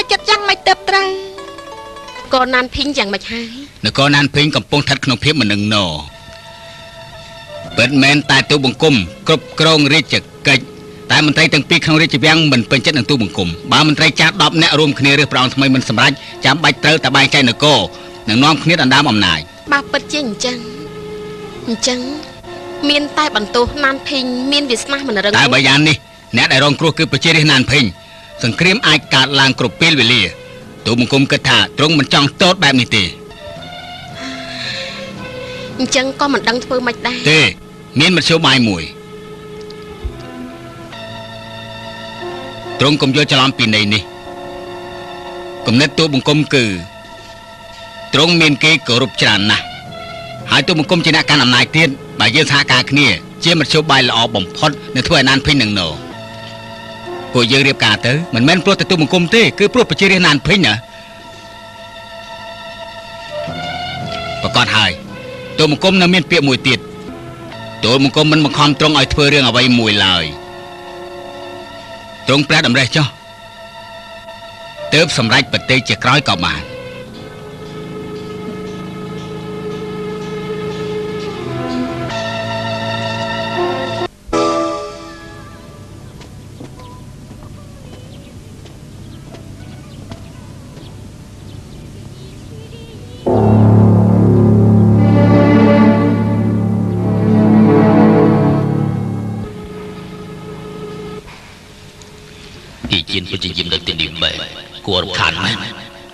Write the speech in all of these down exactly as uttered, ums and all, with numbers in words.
ចិត្តយ៉ាងមិនទៅត្រូវកូនណានភីងយ៉ាងមិនហើយនគរណានភីងកំពុងស្ថិតក្នុងភាពមិននឹងណពិតមែនតែទូបង្គំគ្រប់គ្រងរាជកិច្ចតែមន្ត្រីទាំងពីរក្នុងរាជវាំងមិនពេញចិត្តនឹងទូបង្គំបើមន្ត្រីចាស់ដប់អ្នករួមគ្នារើសប្រងថ្មីមិនសម្រេចចាំបាច់ត្រូវតែបែងចែកនគរនឹងនាំគ្នាដណ្ដើមអំណាចបើពិតជាអញ្ចឹងអញ្ចឹងមានតែបន្ទោសណានភីងមានវាសនាមិនរឹងតែបើយ៉ាងនេះអ្នកដែលរងគ្រោះគឺប្រជារាស្ត្រណានភីងសង្គ្រាមអាចកើតឡើងគ្រប់ពេលវេលាទូបង្គំគិតថាទ្រង់មិនចង់តូតបែបនេះទេអញ្ចឹងក៏មិនដឹងធ្វើម៉េចដែរទេមានមធ្យោបាយមួយទ្រង់កុំយល់ច្រឡំពីន័យនេះគំនិតទូបង្គំគឺទ្រង់មានគេគោរពច្រើនណាស់ហើយទូបង្គំជាអ្នកកាន់អំណាចទៀតបើយើងសហការគ្នាជាមធ្យោបាយល្អបំផុតនៅធ្វើឲ្យណានភីងនឹងណូពួកយើងរៀបការទៅមិនមែនព្រោះតែទូបង្គំទេគឺព្រោះប្រជារាស្ត្រណានភីងណាប្រកាសហើយទូបង្គំនៅមានពាក្យមួយទៀតទូបង្គំមិនបង្ខំទ្រង់ឲ្យធ្វើរឿងអ្វីមួយឡើយទ្រង់ប្រែតម្រេះចុះទើបសម្រេចប្រទេសជាក្រោយក៏បានជាប្រជាជននៅទីនេះបែបគួររំខានណាស់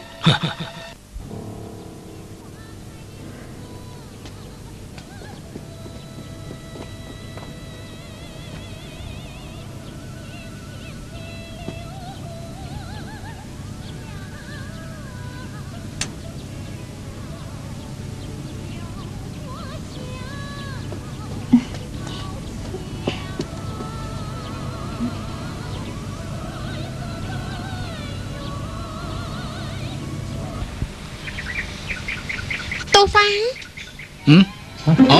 ទូហ្វាងហឹមអូ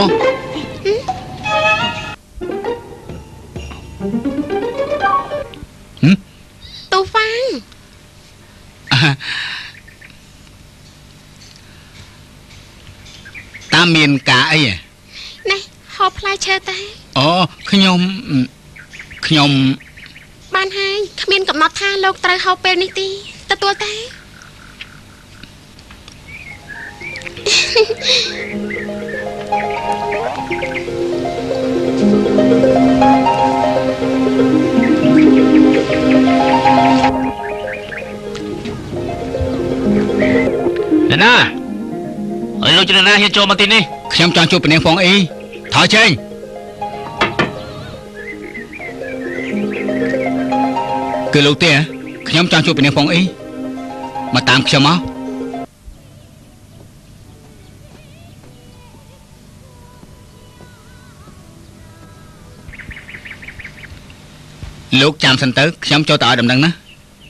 ហឹមទូហ្វាងតាមមានការអីនេះហៅផ្លែឈើតែអូខ្ញុំខ្ញុំបានហើយគ្មានកំណត់ថាលោកត្រូវហៅពេលនេះទេទទួលតែណែណាអើយលោកចរណាហ៊ានចូលមកទីនេះខ្ញុំចង់ជួបព្រះនាងហ្វុងអ៊ីថយចេញគឺលោកទេខ្ញុំចង់ជួបព្រះនាងហ្វុងអ៊ីមកតាមខ្ញុំមកលោកចាំសិនទៅខ្ញុំចូលទៅឲ្យដំណឹងណា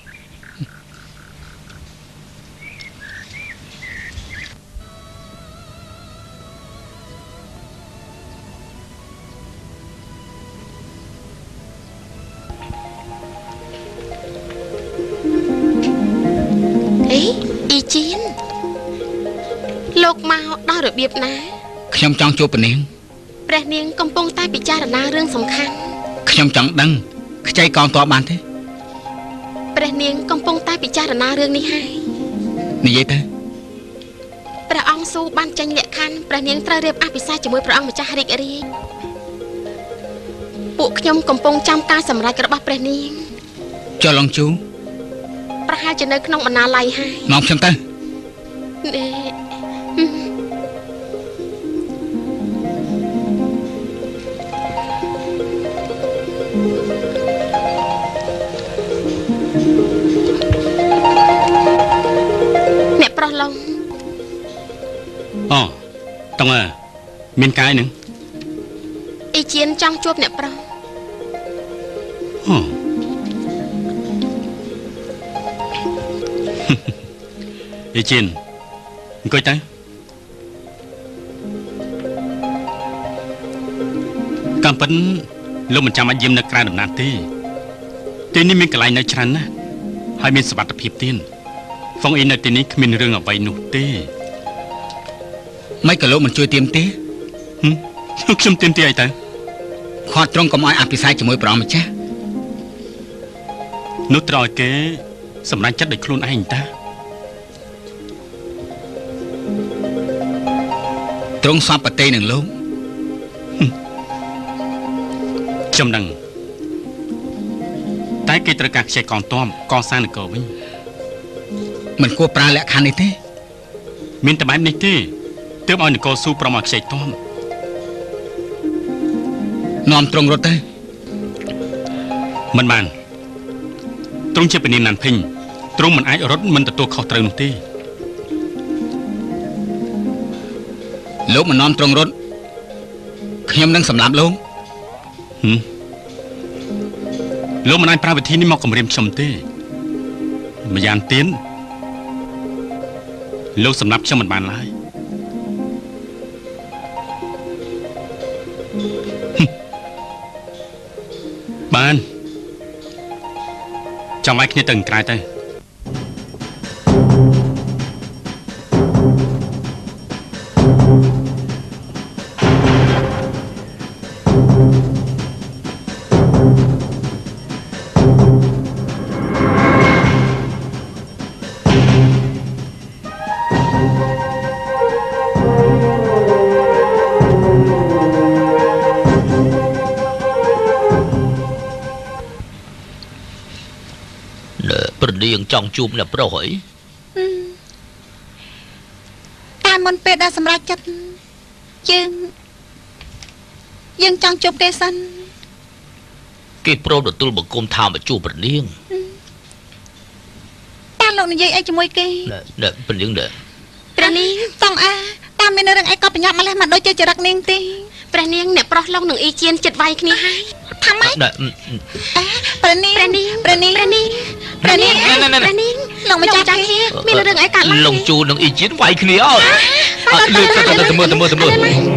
អីអ៊ីជីនលោកមកដល់របៀបណាខ្ញុំចង់ជួបព្រះនាងព្រះនាងកំពុងតែពិចារណារឿងសំខាន់ខ្ញុំចង់ដឹងខ្ចីកងតបបានទេព្រះនាងកំពុងតែពិចារណារឿងនេះហើយនិយាយទៅព្រះអង្គស៊ូបានចេញលក្ខខណ្ឌព្រះនាងត្រូវរៀបអភិសេកជាមួយព្រះអង្គម្ចាស់រាជរាជពួកខ្ញុំកំពុងចាំការសម្រេចរបស់ព្រះនាងចុះឡងជូប្រហែលជានៅក្នុងបណ្ណាល័យហើយនាំខ្ញុំទៅអ្នកប្រុសឡុងអូតងមានកាយនឹងអ៊ីជានចង់ជួបអ្នកប្រុសអូអ៊ីជានអង្គុយទៅកំពិនលោកមិនចាំបាច់យាមនៅក្រៅដំណាក់ទេទីនេះមានកន្លែងនៅច្រើនណាស់ហើយមានសុវត្ថិភាពទៀតฟองอินในที่นี้มีเรื่องอะไรนุเต้ไม่กระโลมันช่วยเตรียมเต้ฮึฉันเตรียมเต้ไอ้ตาขอตรงกับไอ้อภิษัยจะมวยปลอมมั้ยจ๊ะนุตรอยเก๋สำนักจัดโดยครูนไอ้ตาตรงสอบปฏิหนึ่งลูกจำดังแต่กิจการใช้กองต้อมกองสร้างหนึ่งก็วิ่งมันกลัวปลาและคันนี่เต้มินแต่แบบนี้เต้เติมเอาหนึ่งก็สู้ประมาทใช้ต้อมนอมตรงรถเต้มันมันตรงเชื่อเป็นนินนันพิงตรงมันไอ้รถมันแต่ตัวเขาตรึงเต้ลูกมันนอมตรงรถขยมนั่งสำลับลูกหืมลูกมันไอ้พระวิธีนี่มากำเรียมชมเต้มายานเตี้ยนลูกสำนับช่างมันบานไล่บานจำไว้แค่ตึงกลายเต้ยังจองจูบเนี่ยโปรยการมันเป็นได้สำหรับจัดยังยังจองจูบเดซันกี่โปรดตัวบุกกลมทำแบบจูบประเดี๋ยงตาลงในยัยไอจมวยเกย์เด็กเป็นยังเด็กประเนียงต้องอาตามเป็นเรื่องไอ้ก็เป็นยักษ์มาเลยมันโดยเจอจรักเนียงตีประเนียงเนี่ยปลอกลงหนึ่งอีเจียนจัดไว้คนี้ให้ทำไมประเนียงประเนียงประเนียงประเนียงประเนียงประเนียงลงมาจับเกี้มีเรื่องไอ้กัดลงจูนลงอีเจียนไว้คนี้อ้อเลือกแต่แต่เมื่อแต่เมื่อแต่เมื่อ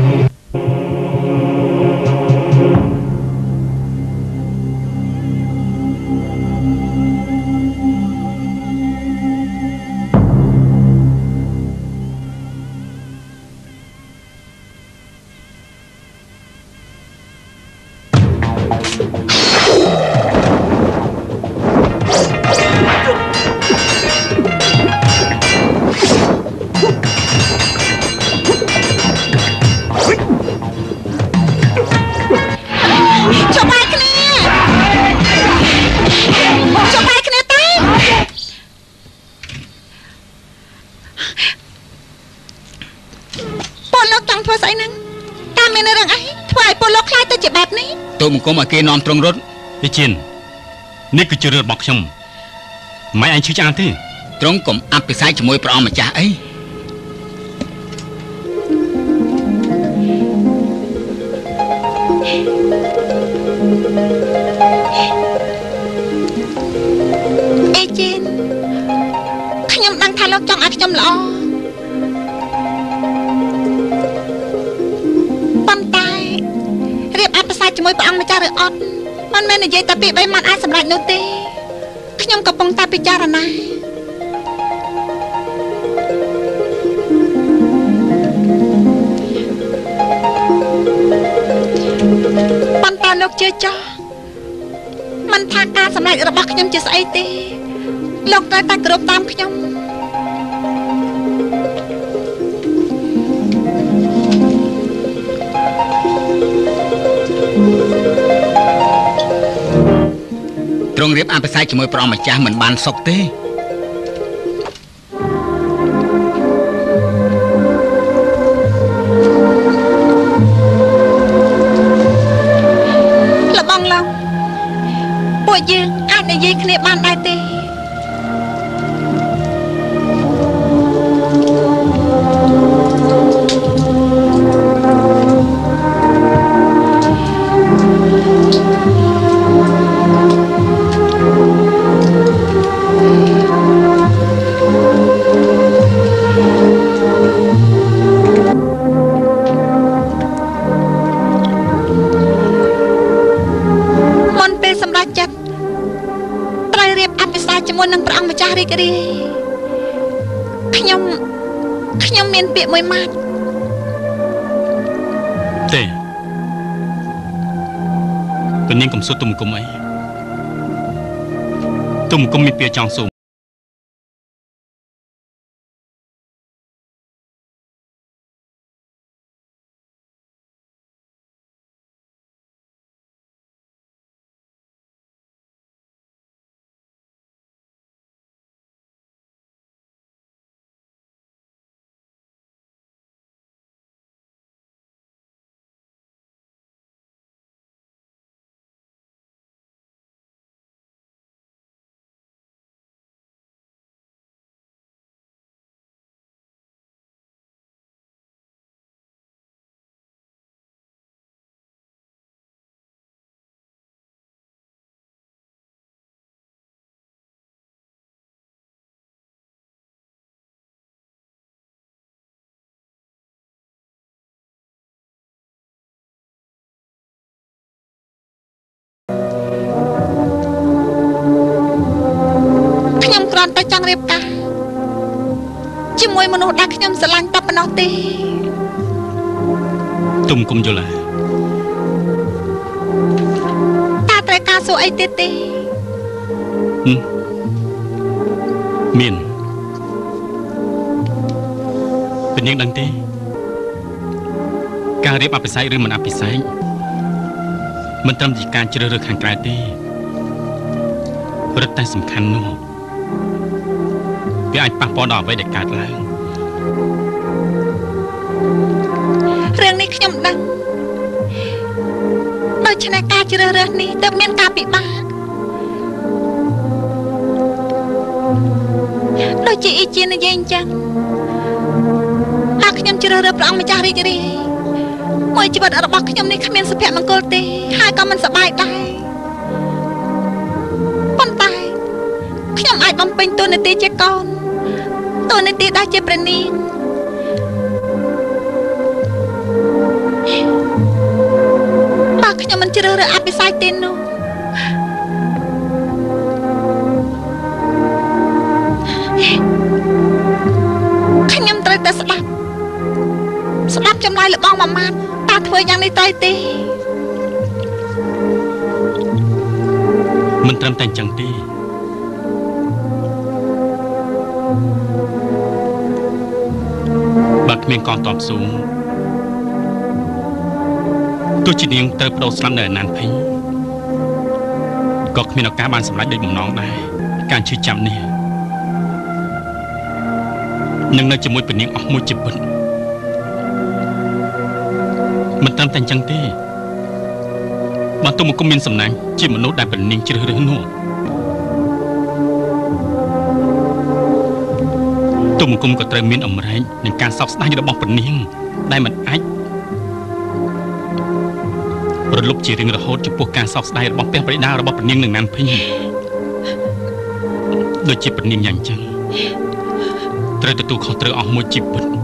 ตัวมึงก็มาเกนอมตรงรถไอ้จินนี่คือจุดบอกชมไม่อันชื่อจานที่ตรงกลมอัพไปใส่จมูกปลอมมาจ้าไอ้ไอ้จินขยำดังทาลกจังอักจำหล่อจมวยปะอังมาจารึออดมันแม่นยัยตาปีใบมันอาสำหรับนุตีขยำกระปงตาปิจารณาปันตาลกเจจอมันทางการสำหรับระบขยำจะใส่ตีลกได้ตากรบตามขยำตรงเรียบอาไปใส่จมูกปลอมมาจ้าเหมือนบานศกเต้ระบังเราปวดยืนอาจในยืนขณะบานได้เต้จมวยนังประอังมาจาริกรีខ្ញុំខ្ញុំមានពាក្យមួយម៉ាត់ទេពេលនាងកំសត់ទុំគុំអីទុំគុំមានពាក្យចង់សួរតែចង់រៀបការជាមួយមនុស្សដែលខ្ញុំស្រឡាញ់តែប៉ុណ្ណោះទេទុំគុំយល់តាត្រូវការសួរអីទៀតទេមានពេលនាងដឹងទេការរៀបអភិសេកឬមិនអភិសេកមិនត្រឹមជាការជ្រើសរើសខាងក្រៅទេរឹតតែសំខាន់នោះវាអាចប៉ះពាល់ដល់អ្វីដែលកើតឡើងរឿងនេះខ្ញុំដឹងដូច្នេះការជ្រើសរើសនេះទើបមានការពិបាកដូចជាអ៊ីជានិយាយអញ្ចឹងបើខ្ញុំជ្រើសរើសព្រះអង្គម្ចាស់រាជរាយមួយជីវិតរបស់ខ្ញុំនេះគ្មានសុភមង្គលទេហើយក៏មិនសប្បាយដែរប៉ុន្តែខ្ញុំអាចបំពេញតួនាទីជាកូនតួនាទីដែលជាព្រះនាងបើខ្ញុំមិនជ្រើសរើសអភិសេកទេនោះខ្ញុំត្រូវតែស្ដាប់ស្ដាប់ចម្លើយរបស់ម៉ាម៉ាតាធ្វើយ៉ាងនេះត្រូវទេមិនត្រឹមតែអញ្ចឹងទេបើគ្មានកងទ័ពស៊ូទោះជានាងត្រូវបដូរស្លាប់នៅអាណានភេញក៏គ្មានឱកាសបានសម្រេចដូចបំណងដែរការឈឺចាប់នេះនឹងនៅជាមួយព្រះនាងអស់មួយជីវិតមិនត្រឹមតែអញ្ចឹងទេបើទុំគុំមានសំណាញ់ជាមនុស្សដែលព្រះនាងជ្រើសរើសនោះទុំគុំក៏ត្រូវមានអំណាចនឹងការសោកស្ដាយរបស់ព្រះនាងដែលមិនអាចរលុបជារៀងរហូតចំពោះការសោកស្ដាយរបស់ព្រះបិតារបស់ព្រះនាងនឹងណានភេញដូចជាព្រះនាងយ៉ាងចឹងត្រូវទទួលខុសត្រូវអស់មួយជីវិត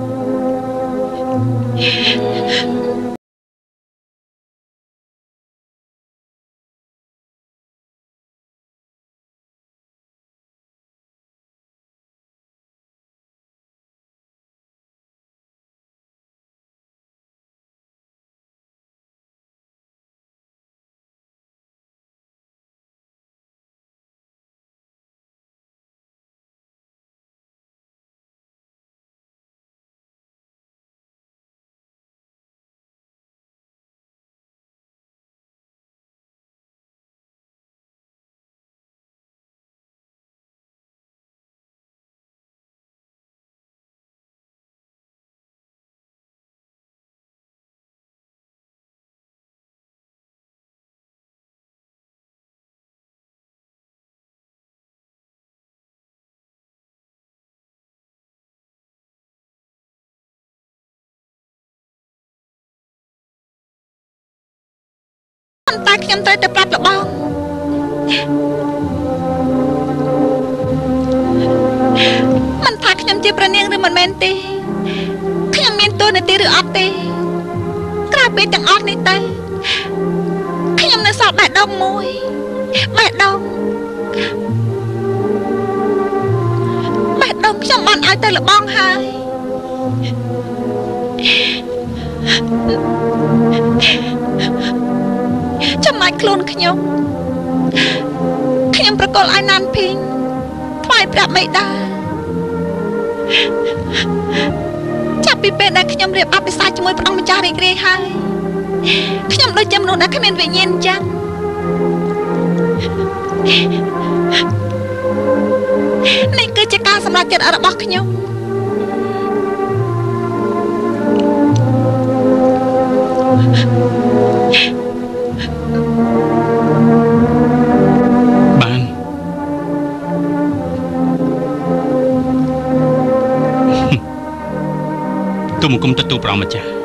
តែខ្ញុំត្រូវតែប្រាប់លបងមិនថាខ្ញុំជាព្រះនាងឬមិនមែនទេខ្ញុំមានតួនាទីឬអត់ទេក្រៅពីទាំងអស់នេះទៅខ្ញុំនៅសល់បេះដូងមួយបេះដូងបេះដូងខ្ញុំបានឲ្យឲ្យទៅលបងហើយចំណែកខ្លួនខ្ញុំខ្ញុំប្រកល់ឲ្យណានភីងថ្វាយព្រះមេដាចាប់ពីពេលដែលខ្ញុំរៀបអភិសេកជាមួយព្រះអង្គម្ចាស់រីករាយហើយខ្ញុំដូចជាមនុស្សដែលគ្មានវិញ្ញាណអញ្ចឹងនេះគឺជាការសម្រេចចិត្តរបស់ខ្ញុំបានទូមកគុំទទួលព្រះម្ចាស់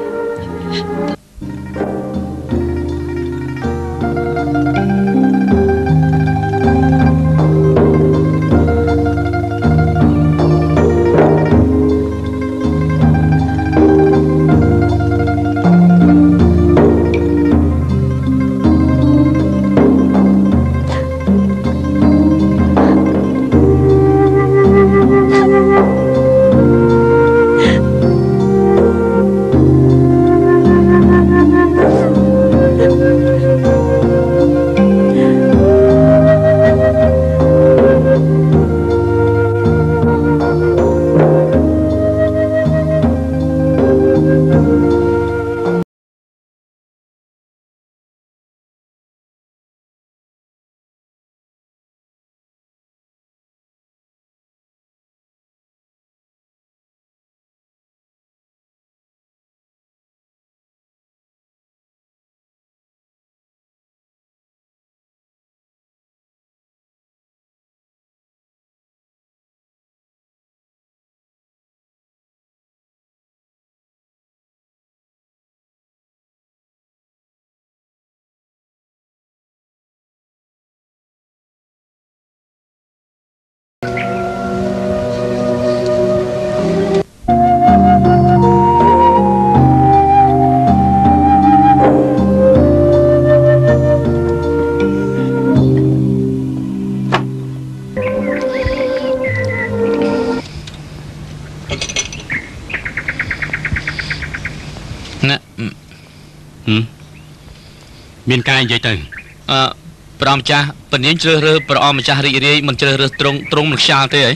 មានការនិយាយទៅអឺព្រះម្ចាស់ពនាងជ្រើសរើសព្រះអង្គម្ចាស់រីករាយមិនជ្រើសរើសត្រង់ត្រង់មិនខ្យាល់ទេ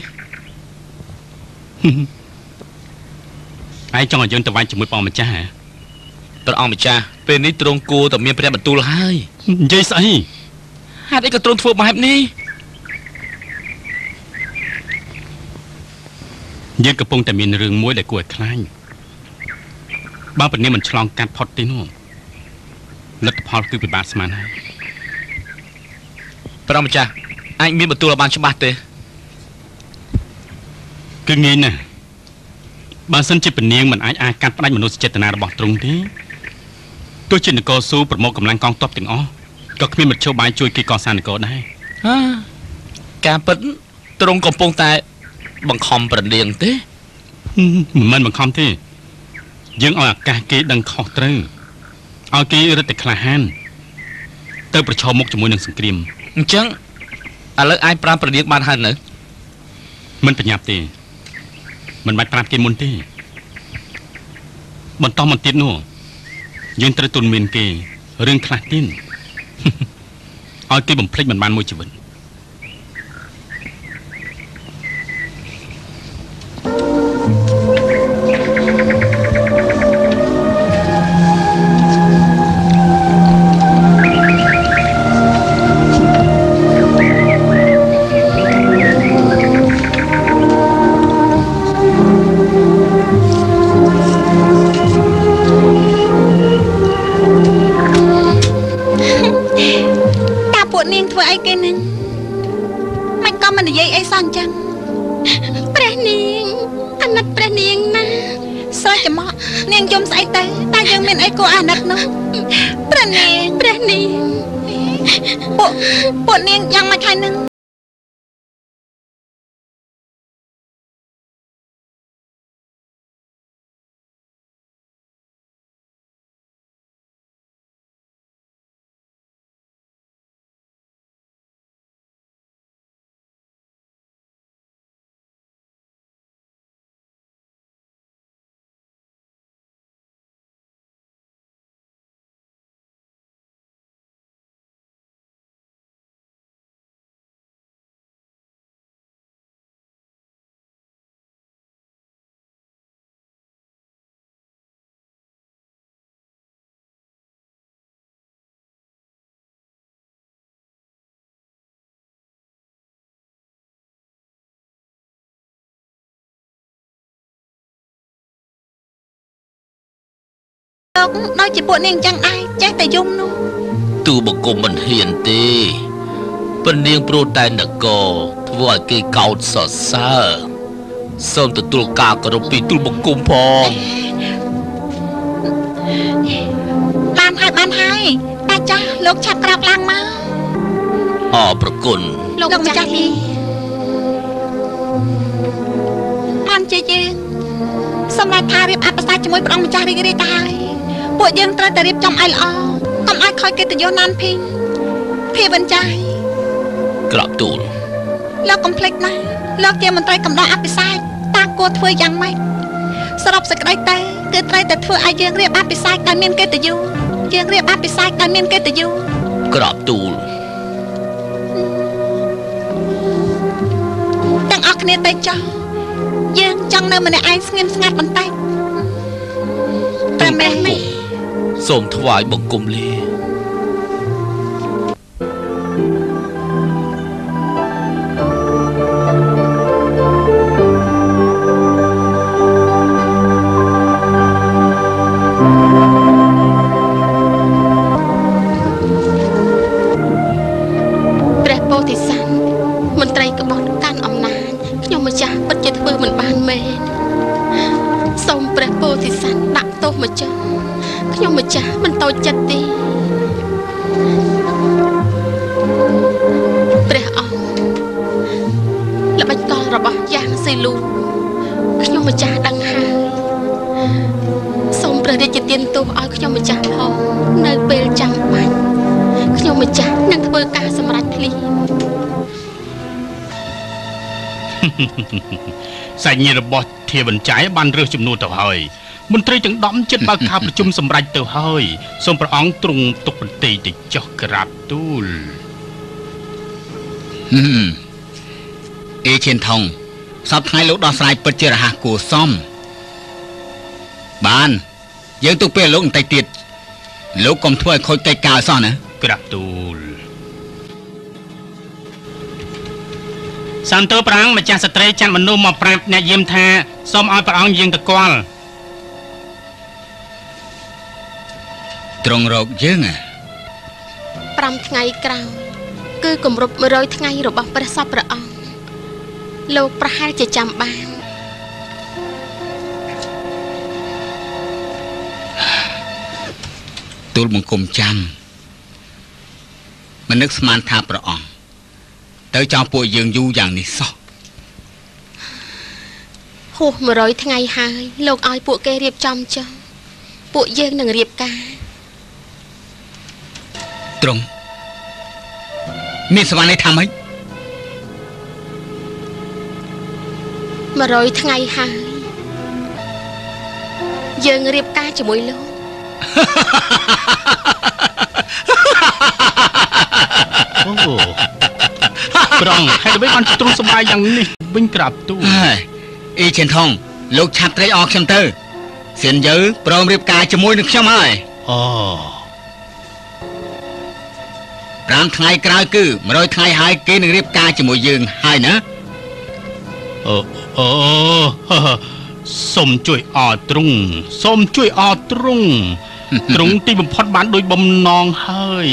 ហីឯងចង់ឲ្យយើងទៅវាយជាមួយព្រះអង្គម្ចាស់ហ៎ព្រះអង្គម្ចាស់ពេលនេះត្រង់គួរតែមានព្រះបន្ទូលហើយនិយាយស្អីហេតុអីក៏ត្រង់ធ្វើបែបនេះយើងកំពុងតែមានរឿងមួយដែលគួរឲ្យខ្លាចបើពនាងមិនឆ្លងកាត់ផុតទេនោះលទ្ធផលគឺពិបាកស្មានហើយព្រះម្ចាស់អាចមានបន្ទូលឲ្យបានច្បាស់ទេគឺងាយណាស់បើសិនជាពនាងមិនអាចអាចកាត់ផ្ដាច់មនោសញ្ចេតនារបស់ទ្រង់ទេទោះជានគរស៊ូប្រមូលកម្លាំងកងទ័ពទាំងអស់ក៏គ្មានមធ្យោបាយជួយគេកសាងនគរដែរហាការពិតទ្រង់កំពុងតែបង្ខំប្រនាងទេមិនបង្ខំទេយើងឲ្យឱកាសគេដឹងខុសត្រូវឲ្យគេរឹតតែក្លាហានទៅប្រឈមមុខជាមួយនឹងសង្គ្រាមអញ្ចឹងឥឡូវអាចប្រាប់ប្រនាងបានហើយនៅមិនប្រញាប់ទេមិនបាច់ប្រាប់គេមុនទេបន្តមកទៀតនោះយើងត្រូវទូនមានគេរឿងខ្លះទៀតឲ្យគេបំភ្លេចមិនបានមួយជីវិតពួកនាងយ៉ាងម៉េចហើយនឹងលោកដោយជាពួកនាងចឹងដែរចេះតែយំនោះទូបង្គំមិនហ៊ានទេប៉ុន្តែនាងព្រោះតែនគរធ្វើឲ្យគេកោតសរសើរសូមទទួលការគោរពពីទូលបង្គំផងបានហើយបានហើយតាចាស់លោកឆាប់ក្រាបឡើងមកអរប្រគុណលោកម្ចាស់នេះបានជាយើងសម្រាប់ថារៀបអបិសាចជាមួយព្រះអង្គម្ចាស់រីករាយទៅហើយពួកយើងត្រូវតែរៀបចំឲ្យល្អកុំឲ្យខូចកិត្តិយសណានភីងភីវិនចាយក្រាបទូលលោកកុំភ្លេចណាលោកជាមន្ត្រីកំដរអបិសាចតាគួរធ្វើយ៉ាងម៉េចសរុបសេចក្តីទៅគឺត្រូវតែធ្វើឲ្យយើងរៀបអបិសាចដោយមានកិត្តិយសយើងរៀបអបិសាចដោយមានកិត្តិយសក្រាបទូលទាំងអស់គ្នាទៅចុះយើងចង់នៅម្នាក់ឯងស្ងៀមស្ងាត់បន្តិចតែមែនទេសូមថ្វាយបង្គំលាព្រះពោធិសត្វមន្ត្រីក្បត់កាន់អំណាចខ្ញុំម្ចាស់ពិតជាធ្វើមិនបានមែនសូមព្រះពោធិសត្វដាក់ទោសម្ចាស់ខ្ញុំម្ចាស់មិនតូចចិត្តទេព្រះអង្គល្បិចកលរបស់យ៉ាងស៊ីលូខ្ញុំម្ចាស់ដឹងហើយសូមព្រះរាជទានទោសឲ្យខ្ញុំម្ចាស់ផងនៅពេលចាំបាច់ខ្ញុំម្ចាស់នឹងធ្វើការសម្រេចភ្លាមសាច់ញាតិរបស់ធាវិនច័យបានរើសចំនួនទៅហើយមន្ត្រីទាំងដំចិត្តបើកការប្រជុំសម្រេចទៅហើយសូមព្រះអង្គទ្រង់ទុកបន្តិចទៅចុះក្រាបទូលហឹមអេឈិនថងសពថ្ងៃលោកដោះស្រាយពិតជារហ័សគួរសមបានយើងទុកពេលលោកបន្តិចទៀតលោកកុំធ្វើឲ្យខូចកិច្ចការសោះណាក្រាបទូលសំទោប្រាំងម្ចាស់ស្ត្រីចាំមនុស្សមកប្រាប់អ្នកយាមថាសូមឲ្យព្រះអង្គយាងទៅគាល់ត្រង់រកយើងប្រាំថ្ងៃក្រោយគឺគម្រប់មួយរយថ្ងៃរបស់ព្រះសពព្រះអង្គលោកប្រហែលជាចាំបានទូលបង្គំចាំមិននឹកស្មានថាព្រះអង្គទៅចោលពួកយើងយូរយ៉ាងនេះសោះហួសមួយរយថ្ងៃហើយលោកឲ្យពួកគេរៀបចំចុះពួកយើងនឹងរៀបការត្រង់មានសវណ្ណនេះថាម៉េចមួយរយថ្ងៃហើយយើងរៀបការជាមួយលោកអូប្រងហើយដើម្បីបានទ្រង់សប្បាយយ៉ាងនេះវិញក្រាបទូលអេឈិនថងលោកឆាប់ត្រេកអរខ្ញុំទៅសៀនយើព្រមរៀបការជាមួយនឹងខ្ញុំហើយអូប្រាំថ្ងៃក្រោយគឺមួយរយថ្ងៃហើយគេនឹងរៀបការជាមួយយើងហើយណាអូអូសូមជួយអរទ្រង់សូមជួយអរទ្រង់ទ្រង់ទីបំផុតបានដូចបំណងហើយ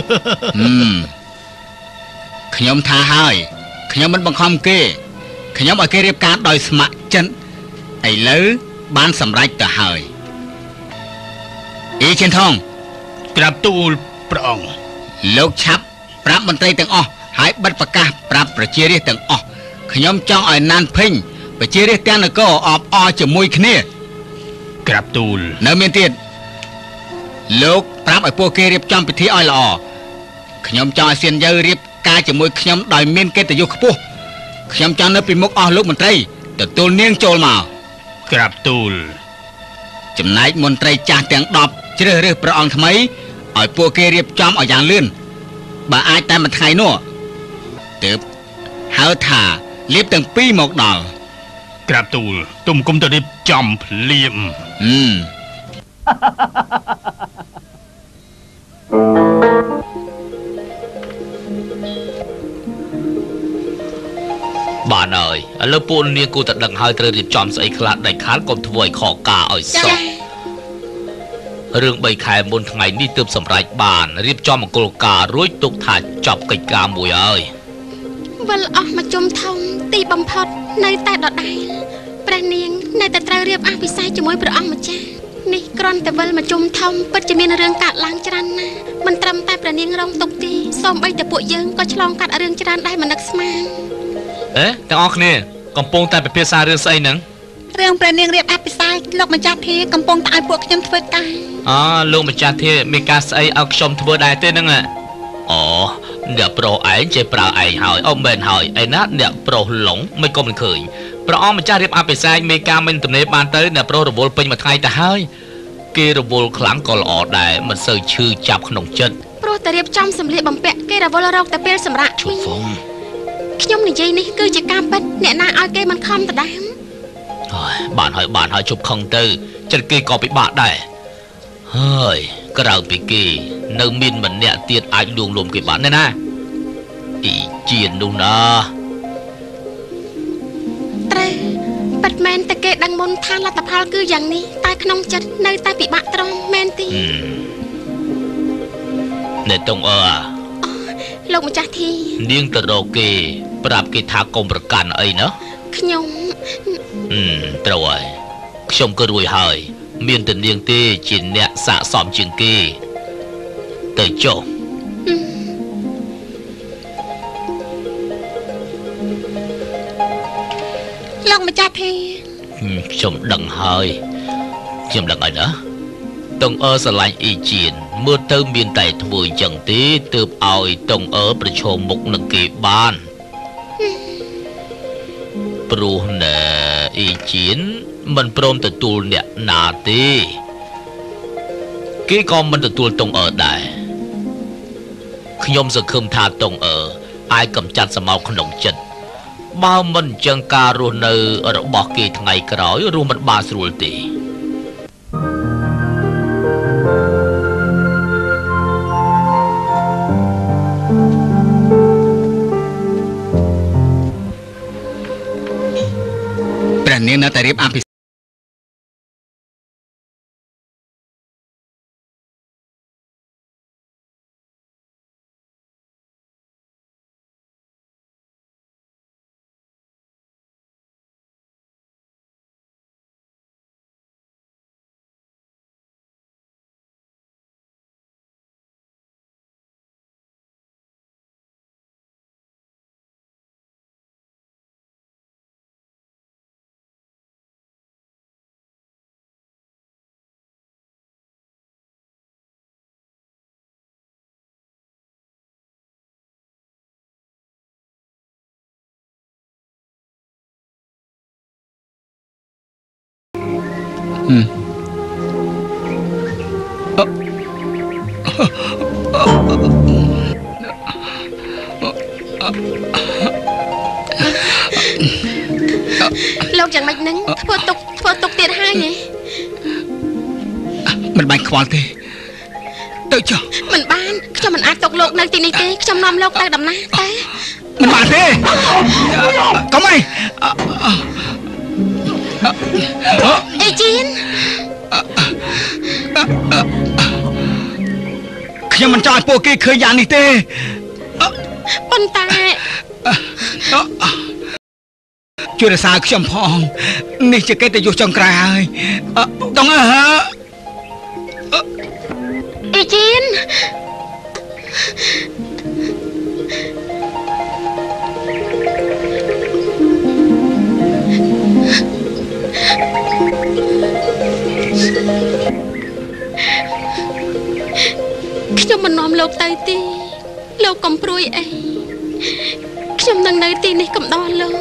ខ្ញុំថាហើយខ្ញុំមិនបង្ខំគេខ្ញុំឲ្យគេរៀបការដោយស្ម័គ្រចិត្តឥឡូវបានសម្រេចទៅហើយអេឈិនថងក្រាបទូលព្រះអង្គលោកឆាប់ប្រាប់មន្ត្រីទាំងអស់ហើយបិទប្រកាសប្រាប់ប្រជារាស្ត្រទាំងអស់ខ្ញុំចង់ឲ្យណានភេងប្រជារាស្ត្រទាំងនគរអបអរជាមួយគ្នាក្រាបទូលនៅមានទៀតលោកប្រាប់ឲ្យពួកគេរៀបចំពិធីឲ្យល្អខ្ញុំចង់ឲ្យសៀនយើរៀបការជាមួយខ្ញុំដោយមានកិត្តិយសខ្ពស់ខ្ញុំចង់នៅពីមុខអស់លោកមន្ត្រីទទួលនាងចូលមកក្រាបទូលចំណែកមន្ត្រីចាស់ទាំងដប់ជ្រើសរើសព្រះអង្គថ្មីឲ្យពួកគេរៀបចំឲ្យយ៉ាងលឿនបើអាចតែមួយថ្ងៃនោះទើបហៅថាលៀបទាំងពីរមកដល់ក្រាបទូលទុំគុំទៅរៀបចំភ្លាមហឹមបានហើយឥឡូវពួកនាងគូតែដឹងហើយត្រូវរៀបចំស្អីខ្លះដាច់ខាតកុំធ្វើឲ្យខកការឲ្យសោះរឿងបីខែមុនថ្ងៃនេះទើបសម្រេចបានរៀបចំមង្គលការរួចទុកថាចប់កិច្ចការមួយហើយវិលអស់មកជុំធំទីបំផុតនៅតែដដែលព្រះនាងនៅតែត្រូវរៀបអភិសេកជាមួយព្រះអង្គម្ចាស់នេះគ្រាន់តែវិលមកជុំធំពិតជាមានរឿងកាត់ឡើងច្រើនណាស់មិនត្រឹមតែព្រះនាងរងទុកទេសូម្បីតែពួកយើងក៏ឆ្លងកាត់រឿងច្រើនដែរមិននឹកស្មានអេទាំងអស់គ្នាកំពុងតែពិភាក្សារឿងស្អីហ្នឹងរឿងព្រះនាងរៀបអភិសេកលោកម្ចាស់ធាកំពុងតែឲ្យពួកខ្ញុំធ្វើការអូលោកម្ចាស់ធាមានការស្អីឲ្យខ្ញុំធ្វើដែរទេហ្នឹងអូអ្នកប្រុសឯងចេះប្រើឯងហើយអូមែនហើយឯណាអ្នកប្រុសหลงមិនក៏មិនឃើញព្រះអង្គម្ចាស់រៀបអភិសេកមេការមិនទំនេរបានទៅអ្នកប្រុសរវល់ពេញមួយថ្ងៃទៅហើយគេរវល់ខ្លាំងក៏ល្អដែរមិនសូវឈឺចាប់ក្នុងចិត្តព្រោះតែរៀបចំសម្លៀកបំពាក់គេរវល់រកតែពេលសម្រាប់ឈប់ហ្វុំខ្ញុំនិយាយនេះគឺជាការពិតអ្នកណាឲ្យគេមិនខំដដាមហើយបានហើយបានហើយជប់ខឹងទៅចិត្តគេក៏ពិបាកដែរហើយក្រៅពីគេនៅមានម្នាក់ទៀតអាចលួងលោមគេបានណាណាអ៊ីជាននោះណាត្រូវពិតមែនតែគេដឹងមុនថាលទ្ធផលគឺយ៉ាងនេះតែក្នុងចិត្តនៅតែពិបាកត្រង់មែនទេអ្នកតុងអើលោកម្ចាស់ធីនាងទៅរកគេប្រាប់គេថាកុំប្រកាន់អីណាខ្ញុំអឺត្រូវហើយខ្ញុំក៏រួចហើយមានតែនាងទេជាអ្នកស័ក្តិសមជាងគេទៅចុះលោកម្ចាស់ធីខ្ញុំដឹងហើយខ្ញុំដឹងហើយណាតុងអើស្រឡាញ់អ៊ីជៀនមើលទៅមានតែធ្វើអញ្ចឹងទេទើបឲ្យតុងអើប្រឈមមុខនឹងគេបានព្រោះណែអ៊ីជៀនមិនព្រមទទួលអ្នកណាទេគេក៏មិនទទួលតុងអើដែរខ្ញុំសង្ឃឹមថាតុងអើអាចកម្ចាត់សម្ោកក្នុងចិត្តបើមិនអញ្ចឹងការរស់នៅរបស់គេថ្ងៃក្រោយរស់មិនបានស្រួលទេព្រះនាងនៅតែរៀបអភិលោកយ៉ាងម៉េចហ្នឹងធ្វើទុកធ្វើទុកទៀតហើយហ៎មិនបាច់ខ្វល់ទេទៅចុះមិនបានខ្ញុំមិនអាចទុកលោកនៅទីនេះទេខ្ញុំនាំលោកទៅដំណើរតែមិនបានទេកុំអីអេជីនខ្ញុំមិនចង់ឲ្យពួកគេឃើញយ៉ាងនេះទេប៉ុន្តែជួយរក្សាខ្ញុំផងនេះជាកិត្តិយសចុងក្រោយហើយតុងអើអេជីនខ្ញុំមិននាំលោកទៅទេលោកកុំព្រួយអីខ្ញុំនឹងនៅទីនេះកំដរលោក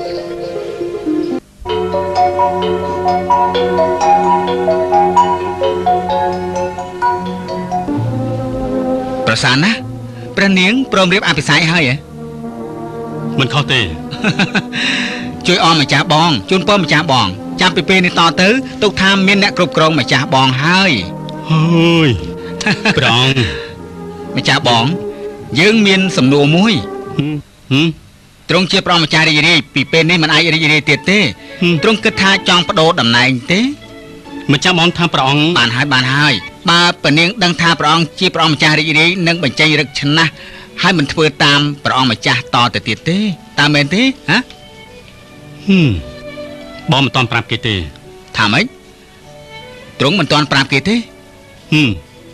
ប្រសានណាព្រះនាងព្រមរៀបអភិសេកហើយហ៎មិនខុសទេជួយអមម្ចាស់បងជូនពរម្ចាស់បងចាំពីពេលនេះតទៅទុកថាមានអ្នកគ្រប់គ្រងម្ចាស់បងហើយហើយប្រងម្ចាស់បងយើងមានសំណួរមួយទ្រង់ជាព្រះម្ចាស់រីករាយពីពេលនេះមិនអាចរីករាយទៀតទេទ្រង់គិតថាចង់បដូរតំណែងទេម្ចាស់បងថាព្រះអង្គបានហើយបានហើយ bà bà niên đăng tha bà ông chia bà ông mà cha đi đi nâng bánh chay rực chân na hai mình thưa tam bà ông mà cha to từ tiệt thế tam bên thế hả hmm bom mà toàn prap kia thế thảm ấy trúng mình toàn prap kia thế hmm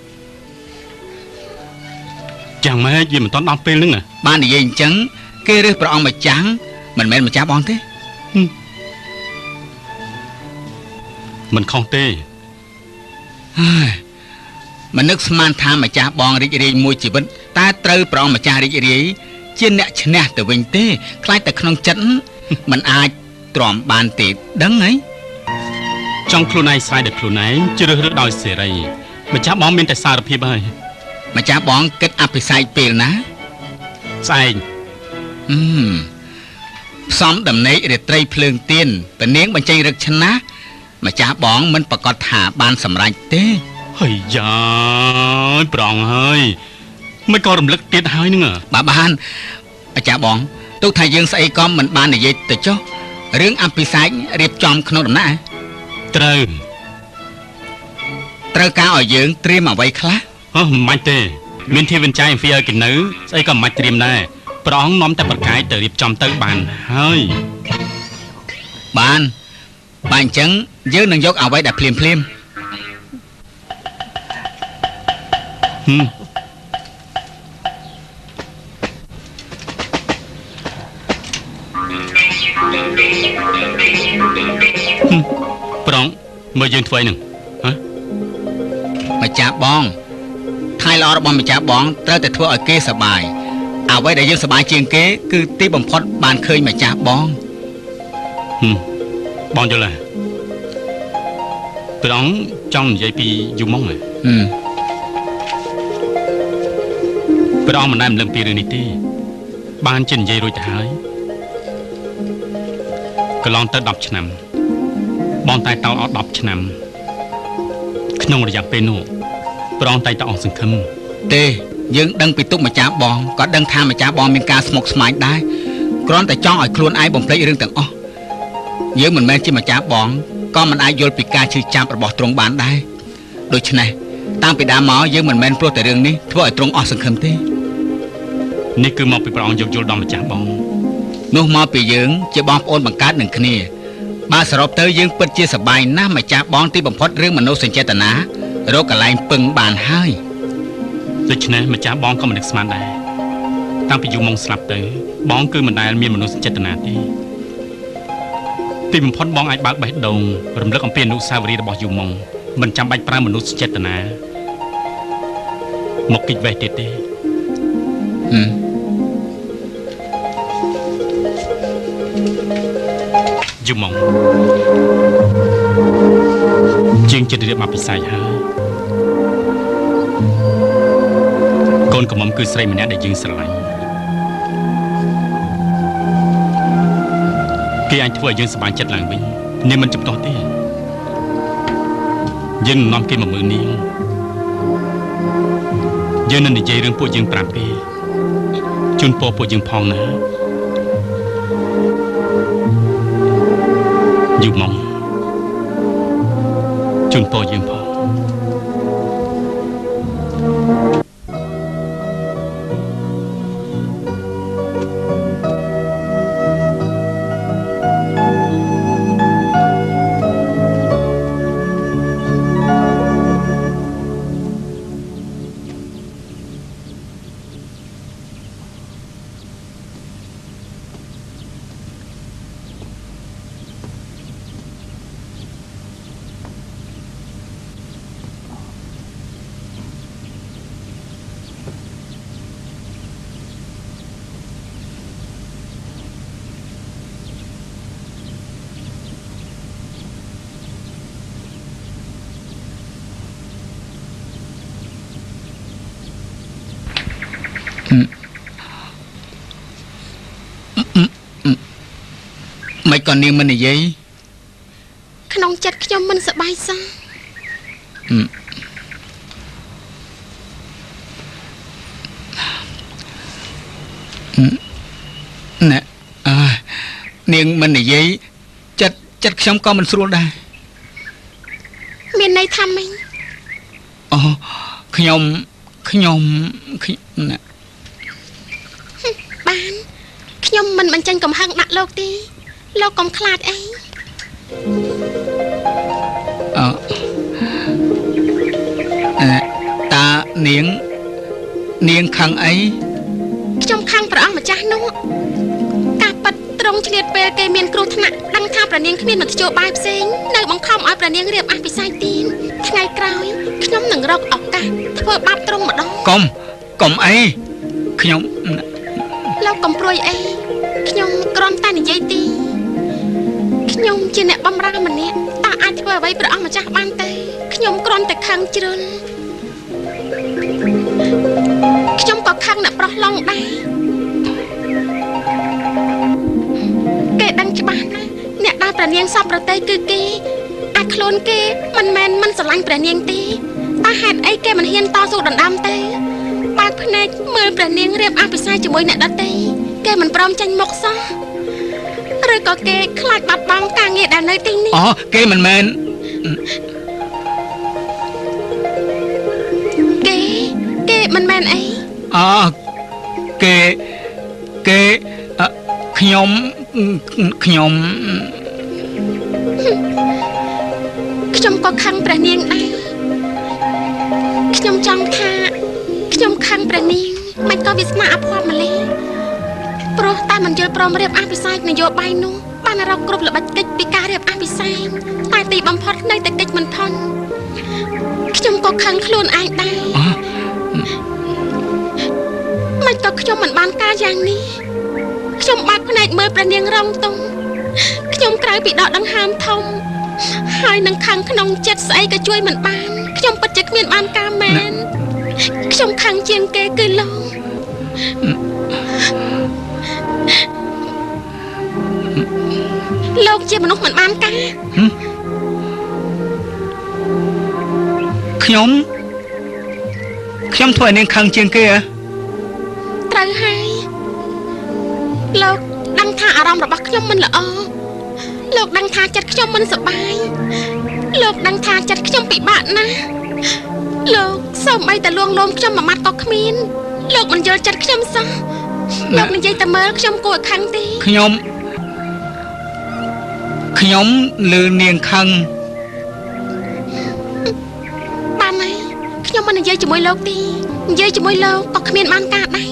chẳng mấy gì mình toàn đọc tên lưng à ban thì gì trắng kê rơi bà ông mà trắng mình men mà cha bón thế hmm. Mình không tê mình nước man tham mà cha bong rít rít môi chỉ vẫn ta trơ prong mà cha rít rít trên nẹt trên nẹt từ vinh tê khai từ không chấn mình ai tròn bàn tiệt đắng ấy trong khuôn này sai được khuôn này chưa được đòi xẻ đây mà cha bong bên tại sao được phi bay mà cha bong kết áp thì sai pil ná sai ừm xóm đầm nấy để tây phượng tiên và nén bằng chay rực chân ná mà cha bón mình phải có thả ban sầm rạch thế ơi da prong hơi mấy con rầm lắc tiết hơi nữa bà ban mà cha bón tôi thầy dương say con mình ban để dây từ chó riêng áp thì sai riệp tròn không đầm ná trời trời cao ở dương trim mà vây khá ơ mạnh tê miền thiên viên trai phi ơi kỹ nữ say còn mạnh trim này prong nóm tại bậc cái từ riệp tròn tới bàn hơi bàn bàn trắng dưới nâng dốc ao váy đặt phim phim hmm. hmm. Prong mới dương thuê nè hả mà cha bong thay lo bong mà cha bong tới từ thua ở kia sờ bài ao váy để dương sờ bài chiên kế cứ tí bầm phốt bàn khơi mà cha bong hmm. Bong cho là từ đó trong dây pi dùng mong này ừ từ đó mình làm lần pi rồi nít ban trên dây rồi thái cái lon tới đọc chnem bong tay tao ở đọc chnem không được giặc penu bong tay tao sừng khum tê dương đăng pi túc mà cha bong có đăng tham mà cha bong miền ca smoke smile đai con tại cho ở khuôn ai bồng play riêng từng o dương mình men chỉ mà cha bong con mình ai vô bị ca chư chạm bỏ trống bán đây đôi chân này tăng bị đá máu dương mình men pro tại đường đi thua ở trống o sừng khum thế นี่คือมองไปปรองยกโยดอมจ่าบองนู่นมองไปยืงจะบองโอนบังการหนึ่งคณีบาสรบเตยยืงเปิดเชี่ยสบายน้ามาจ่าบองที่บ่มพดเรื่องมนุษย์สัญเจตนาโรคอะไรปึงบานให้ដូច្នេះម្ចាស់បងក៏មិននឹកស្មានដែរតាំងពីយូរមកស្លាប់ទៅបងគឺមិនដែលមានមនោសញ្ចេតនាទេទីបំផុតបងអាចបើកបេះដូងរំលឹកអំពីអនុស្សាវរីយ៍របស់យូម៉ុងមិនចាំបាច់ប្រើមនោសញ្ចេតនាមកគិតវេះទៀតទេហឹមយូម៉ុងជាងចិត្តរៀបអភិសេកហើយកូនកំមុំគឺស្រីម្នាក់ដែលយើងស្រឡាញ់គេអាចធ្វើឲ្យយើងសប្បាយចិត្តឡើងវិញនេះមិនចំទាស់ទេយើងនាំគេមកមើលនាងយើងនឹងនិយាយរឿងពួកយើងប្រាប់គេជូនពរពួកយើងផងណាយូម៉ុងជូនពរយើងផងไม่ก่อนนี้มันยังขนมจัดขยมมันสบายซะ nè niềng mình này chặt chặt xong con mình xuống đây miền này thăm mình អូខ្ញុំខ្ញុំណាបានខ្ញុំមិនបញ្ចេញកំហឹងដាក់លោកទេលោកកុំខ្លាចអីអឺតានាងនាងខឹងអីខ្ញុំខឹងព្រះអង្គម្ចាស់នោះការប៉ັດត្រង់ឆ្លៀតពេលគេមានគ្រោះថ្នាក់ដឹងថាព្រះនាងគ្មានមធ្យោបាយផ្សេងនៅបង្ខំឲ្យព្រះនាងរៀបអភិសេកទានថ្ងៃក្រោយខ្ញុំនឹងរកឱកាសធ្វើបាបត្រង់ម្ដងកុំកុំអីខ្ញុំលោកកុំព្រួយអីខ្ញុំគ្រាន់តែនិយាយទីខ្ញុំជាអ្នកបម្រើម្នាក់តើអាចធ្វើអ្វីព្រះអង្គម្ចាស់បានទេខ្ញុំគ្រាន់តែខឹងជ្រុលខ្ញុំក៏ខឹងអ្នកប្រុសឡុងដែរគេដឹងច្បាស់ណាស់អ្នកដែលព្រះនាងសពប្រតិគឺគេអាខ្លួនគេមិនមែនមិនស្រឡាញ់ព្រះនាងទេតែហេតុអីគេមិនហ៊ានតស៊ូដណ្ដើមទេបើកភ្នែកមើលព្រះនាងរៀបអភិសេកជាមួយអ្នកដទៃគេមិនព្រមចេញមុខសោះឬក៏គេខ្លាចបាត់បង់ការងារដែលនៅទីនេះអូគេមិនមែនគេគេមិនមែនអីអូគេគេខ្ញុំខ្ញុំខ្ញុំក៏ខឹងព្រះនាងដែរខ្ញុំចង់ថាខ្ញុំខឹងព្រះនាងមិនក៏វាស្នាអភ័ព្វម្លេះព្រោះតែមិនយល់ព្រមរៀបអភិសេកនយោបាយនោះបានរកគ្រប់ល្បិចកិច្ចពីការរៀបអភិសេកតែទីបំផុតនៅតែកិច្ចមិនផុនខ្ញុំក៏ខឹងខ្លួនឯងដែរមិនក៏ខ្ញុំមិនបានការយ៉ាងនេះខ្ញុំបាត់ភ្នែកមើលព្រះនាងរងទុំខ្ញុំក្រៅពីដកដង្ហើមធំហើយនឹងខឹងក្នុងចិត្តស្អីក៏ជួយមិនបានខ្ញុំពិតជាគ្មានបានការមែនខ្ញុំខឹងជាងគេគឺលោកលោកជាមនុស្សមិនបានការខ្ញុំខ្ញុំធ្វើឲ្យនាងខឹងជាងគេហ៎ត្រូវហើយលោកដឹងថាអារម្មណ៍របស់ខ្ញុំមិនល្អលោកដឹងថាចិត្តខ្ញុំមិនសប្បាយលោកដឹងថាចិត្តខ្ញុំពិបាកណាស់លោកសូម្បីតែលួងលោមខ្ញុំមួយម៉ាត់ក៏គ្មានលោកមិនយល់ចិត្តខ្ញុំសោះលោកនិយាយតែមើលខ្ញុំគួរឲ្យខឹងទេខ្ញុំខ្ញុំលឺនាងខឹងបានហើយខ្ញុំមិននិយាយជាមួយលោកទេនិយាយជាមួយលោកក៏គ្មានបានការដែរ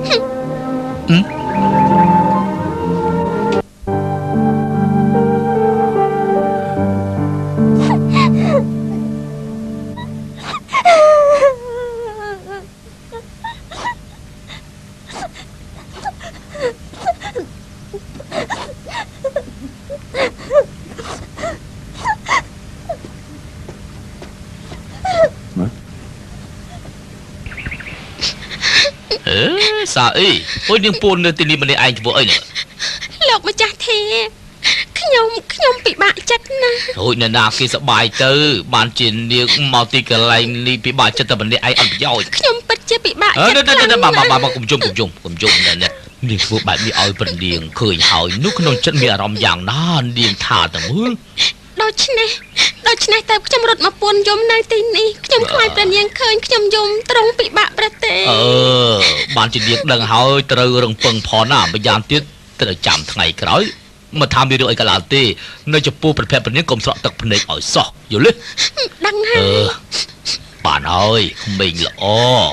សាអីអូយនាងពូននៅទីនេះម្នាក់ឯងធ្វើអីនេះលោកម្ចាស់ធាខ្ញុំខ្ញុំពិបាកចិត្តណាស់អូយអ្នកណាគេសប្បាយទៅបានជានាងមកទីកន្លែងនេះពិបាកចិត្តតែម្នាក់ឯងអត់ប្រយោជន៍ខ្ញុំពិតជាពិបាកចិត្តខ្លាំងណាស់បាទបាទបាទកុំជុំកុំជុំកុំជុំនេះនាងធ្វើបែបនេះឲ្យប្រនាងឃើញហើយនោះក្នុងចិត្តមានអារម្មណ៍យ៉ាងណានាងថាទៅមើលដូច្នេះដូច្នេះតែខ្ញុំរត់មកពួនយំនៅទីនេះខ្ញុំខ្លាចព្រះនាងឃើញខ្ញុំយំត្រង់ពិបាកប្រទេអឺបានជានាងដឹងហើយត្រូវរងពឹងផងណាម្យ៉ាងទៀតត្រូវចាំថ្ងៃក្រោយមកថាមានរឿងអីក៏ឡើងទេនៅចំពោះប្រភេទព្រះនាងកុំស្រក់ទឹកភ្នែកឲ្យសោះយល់ទេដឹងហើយអឺបានហើយក្មេងល្អ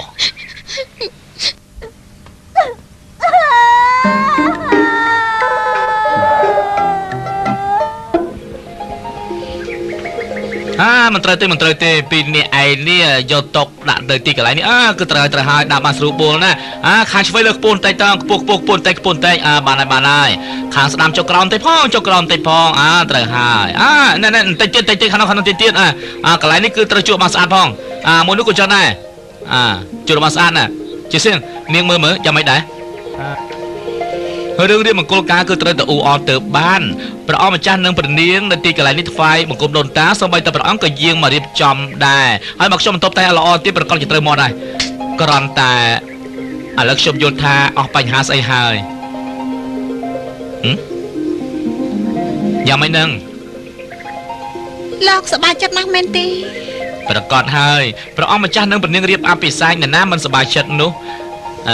អាមិនត្រូវទេមិនត្រូវទេពីនេះឯងនេះយកតុកដាក់ទៅទីកន្លែងនេះអើគឺត្រូវត្រូវហើយដាក់បានស្រួលបួលណាអាខាងឆ្វេងលើខ្ពស់បន្តិចតខ្ពស់ខ្ពស់ខ្ពស់បន្តិចខ្ពស់បន្តិចអាបានហើយបានហើយខាងស្ដាំចុកក្រោមបន្តិចផងចុកក្រោមបន្តិចផងអាត្រូវហើយអាណែណែបន្តិចទៀតបន្តិចទៀតខាងនោះខាងនោះទៀតទៀតអាអាកន្លែងនេះគឺត្រូវជួបបានស្អាតផងអាមួយនោះក៏ចង់ដែរអាជួបបានស្អាតណាជាសៀងនាងមើលមើលយ៉ាងម៉េចដែររឿងរៀបមង្គលការគឺត្រូវតែអ៊ូអរទៅបានព្រះអង្គម្ចាស់នឹងព្រះនាងនៅទីកន្លែងនេះថ្វាយបង្គំដូនតាសូម្បីតែព្រះអង្គក៏យាងមករៀបចំដែរហើយមកខ្ញុំបន្ទប់តែល្អទៀតប្រកបជាត្រូវមកដែរគ្រាន់តែឥឡូវខ្ញុំយល់ថាអស់បញ្ហាស្អីហើយហឹមយ៉ាងម៉េចនឹងលោកសប្បាយចិត្តណាស់មែនទេប្រកាសហើយព្រះអង្គម្ចាស់នឹងព្រះនាងរៀបអភិសេកអ្នកណាមិនសប្បាយចិត្តនោះអឺ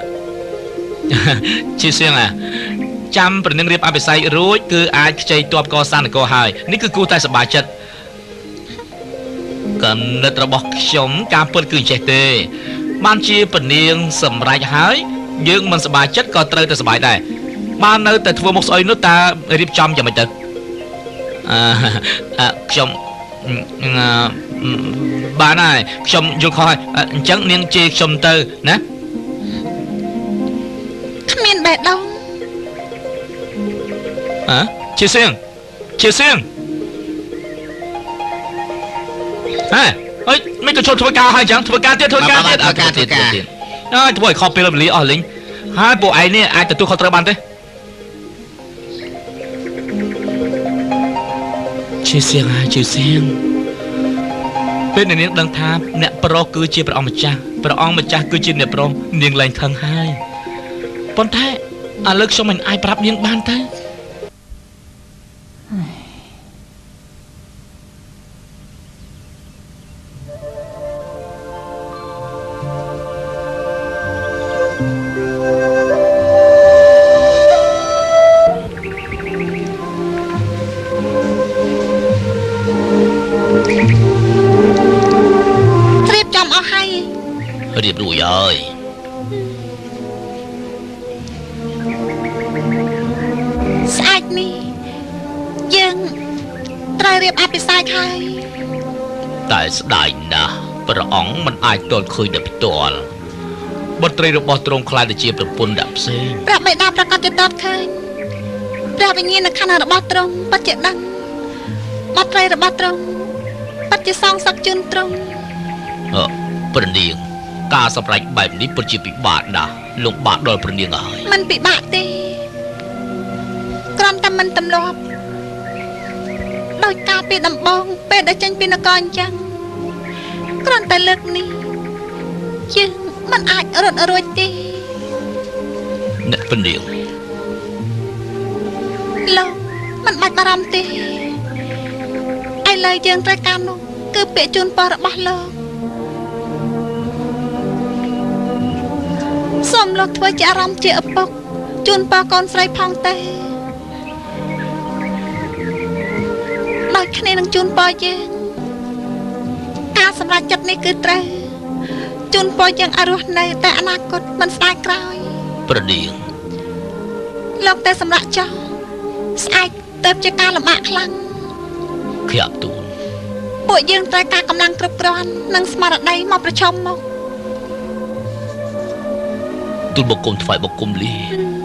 ជាសៀងអាចាំព្រះនាងរៀបអភិសេករួចគឺអាចខ្ចីទ័ពកសាងនគរហើយនេះគឺគួរតែសប្បាយចិត្តកំណត់របស់ខ្ញុំការពិតគឺចេះទេបានជាព្រះនាងសម្រេចហើយយើងមិនសប្បាយចិត្តក៏ត្រូវតែសប្បាយដែរបាននៅតែធ្វើមុខស្អុយនោះតើរៀបចំយ៉ាងម៉េចទៅអឺខ្ញុំបានហើយខ្ញុំយល់ខុសហើយអញ្ចឹងនាងជេរខ្ញុំទៅណាគ្មានបេះដូងអើជាសៀងជាសៀងហេអើយមិនក៏ចូលធ្វើការហើយអញ្ចឹងធ្វើការទៀតធ្វើការទៀតធ្វើការទៀតទៀតអើយធ្វើឲ្យខុសពេលវេលាអស់លេងហើយពួកឯងនេះអាចទទួលខុសត្រូវបានទេជាសៀងហើយជាសៀងពេលនាងដឹងថាអ្នកប្រុសគឺជាព្រះអង្គម្ចាស់ព្រះអង្គម្ចាស់គឺជាអ្នកប្រុសនាងលែងខឹងហើយប៉ុន្តែឥឡូវខ្ញុំមិនអាចប្រាប់នាងបានទេរៀបរួចហើយស្អែកនេះយើងត្រូវរៀបអភិសេកហើយតែស្ដាយណាស់ព្រះអង្គមិនអាចទល់ឃើញដល់ផ្ទាល់បុត្រីរបស់ទ្រង់ខ្លាចទៅជាប្រពន្ធដាក់ផ្សេងព្រះបិតាប្រកាសជាតតឃើញព្រះវិញ្ញាណខណ្ឌរបស់ទ្រង់ពិតជាដឹងបុត្រីរបស់ទ្រង់ពិតជាសងសឹកជូនទ្រង់អឺព្រះនាងការសម្រេចបែបនេះពិតជាពិបាកណាស់លោកបាក់ដល់ព្រះនាងហើយមិនពិបាកទេគ្រាន់តែមិនទម្លាប់ដោយការពីដំបងពេលដែលចេញពីនគរអញ្ចឹងគ្រាន់តែលើកនេះយើងមិនអាចរត់រួចទេអ្នកព្រះនាងលោកមិនបាច់បារម្ភទេឥឡូវយើងត្រូវការនោះគឺពាក្យជូនពររបស់លោកសូមលោកធ្វើជាអារម្មណ៍ជាឪពុកជូនពរកូនស្រីផងទេដោយគ្នានឹងជូនពរយើងការសម្រេចចិត្តនេះគឺត្រូវជូនពរយើងឲ្យរស់នៅតែអនាគតមិនស្ដាយក្រោយព្រះនាងលោកតែសម្រាប់ចោលស្អែកទៅជាការលំបាកខ្លាំងខ្យាប់ទូលពួកយើងត្រូវការកម្លាំងគ្រប់គ្រាន់និងស្មារតីមកប្រឈមមុខទូលបង្គំថ្វាយបង្គំលា